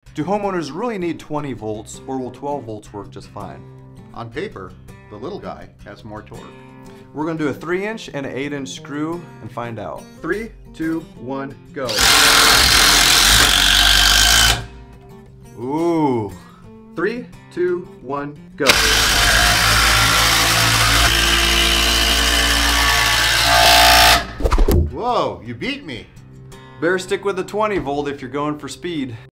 Do homeowners really need 20 volts, or will 12 volts work just fine? On paper, the little guy has more torque. We're gonna do a 3-inch and an 8-inch screw and find out. 3, 2, 1, go. Ooh. 3, 2, 1, go. Whoa, you beat me. Better stick with the 20 volt if you're going for speed.